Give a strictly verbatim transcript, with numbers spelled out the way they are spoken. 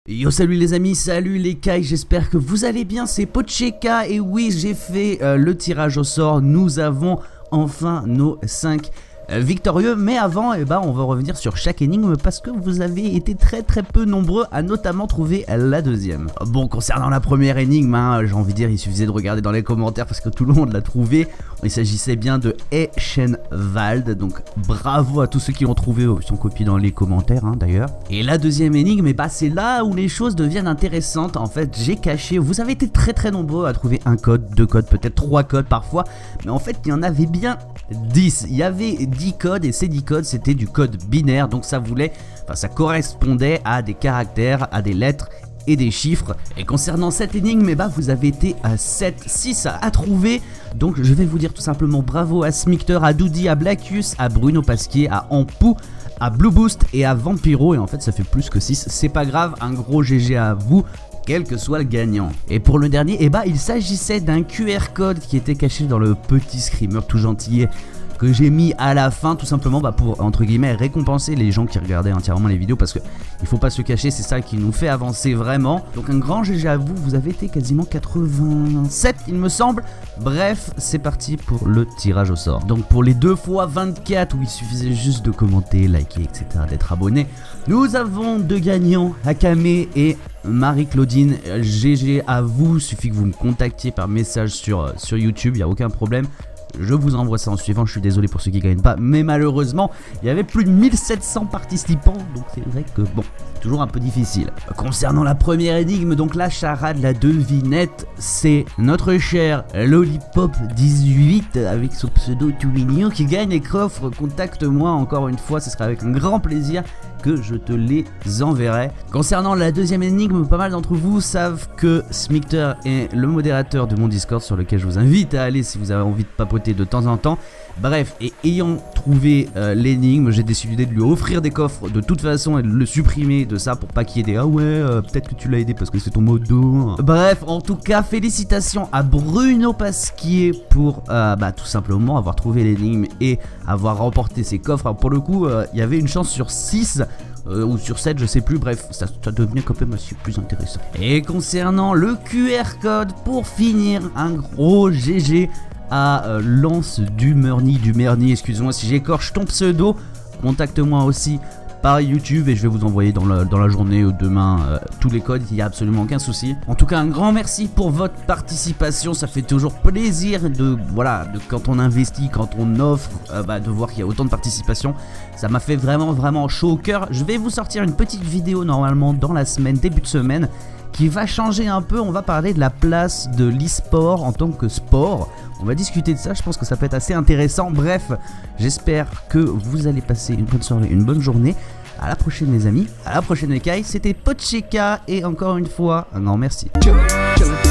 Yo, salut les amis, salut les Kai, j'espère que vous allez bien, c'est Pocheka et oui, j'ai fait euh, le tirage au sort, nous avons enfin nos cinq victorieux, mais avant, eh ben, on va revenir sur chaque énigme parce que vous avez été très très peu nombreux à notamment trouver la deuxième. Bon, concernant la première énigme, hein, j'ai envie de dire, il suffisait de regarder dans les commentaires parce que tout le monde l'a trouvé. Il s'agissait bien de Eschenwald, donc bravo à tous ceux qui l'ont trouvé, ils sont copiés dans les commentaires hein, d'ailleurs. Et la deuxième énigme, eh ben, c'est là où les choses deviennent intéressantes. En fait, j'ai caché, vous avez été très très nombreux à trouver un code, deux codes, peut-être trois codes parfois, mais en fait, il y en avait bien dix. Il y avait dix codes et ces dix codes c'était du code binaire, donc ça voulait, enfin ça correspondait à des caractères, à des lettres et des chiffres. Et concernant cette énigme, eh ben, vous avez été à sept, six à trouver. Donc je vais vous dire tout simplement bravo à Smicter, à Doody, à Blackus, à Bruno Pasquier, à Ampou, à Blue Boost et à Vampiro. Et en fait ça fait plus que six, c'est pas grave, un gros G G à vous, quel que soit le gagnant. Et pour le dernier, eh ben, il s'agissait d'un Q R code qui était caché dans le petit screamer tout gentillet que j'ai mis à la fin, tout simplement bah, pour entre guillemets récompenser les gens qui regardaient entièrement les vidéos, parce que il faut pas se cacher, c'est ça qui nous fait avancer vraiment. Donc un grand G G à vous, vous avez été quasiment quatre-vingt-sept il me semble. Bref, c'est parti pour le tirage au sort. Donc pour les deux fois vingt-quatre où il suffisait juste de commenter, liker, et cetera, d'être abonné, nous avons deux gagnants, Akame et Marie-Claudine. G G à vous, suffit que vous me contactiez par message sur, sur YouTube, il n'y a aucun problème. Je vous envoie ça en suivant, je suis désolé pour ceux qui gagnent pas, mais malheureusement, il y avait plus de mille sept cents participants, donc c'est vrai que bon, c'est toujours un peu difficile. Concernant la première énigme, donc la charade, la devinette, c'est notre cher Lollipop dix-huit, avec son pseudo tout mignon, qui gagne les coffres. Contacte-moi encore une fois, ce sera avec un grand plaisir que je te les enverrai. Concernant la deuxième énigme, pas mal d'entre vous savent que Smicter est le modérateur de mon Discord sur lequel je vous invite à aller si vous avez envie de papoter de temps en temps. Bref, et ayant trouvé euh, l'énigme, j'ai décidé de lui offrir des coffres de toute façon et de le supprimer de ça pour pas qu'il y ait des ah ouais, euh, peut-être que tu l'as aidé parce que c'est ton modo. Bref, en tout cas, félicitations à Bruno Pasquier pour euh, bah, tout simplement avoir trouvé l'énigme et avoir remporté ses coffres. Alors, pour le coup, il euh, y avait une chance sur six. Euh, ou sur sept, je sais plus, bref, ça, ça devenait quand même assez plus intéressant. Et concernant le Q R code, pour finir, un gros G G à euh, Lance du Merny, du Merny, excuse-moi si j'écorche ton pseudo. Contacte-moi aussi par YouTube et je vais vous envoyer dans la, dans la journée ou demain euh, tous les codes, il n'y a absolument aucun souci. En tout cas, un grand merci pour votre participation, ça fait toujours plaisir de, voilà, de, quand on investit, quand on offre, euh, bah, de voir qu'il y a autant de participation. Ça m'a fait vraiment vraiment chaud au cœur. Je vais vous sortir une petite vidéo normalement dans la semaine, début de semaine, qui va changer un peu. On va parler de la place de l'e-sport en tant que sport. On va discuter de ça, je pense que ça peut être assez intéressant. Bref, j'espère que vous allez passer une bonne soirée, une bonne journée. À la prochaine les amis, à la prochaine les Kai. C'était Pocheka et encore une fois, un grand merci. Ciao, ciao.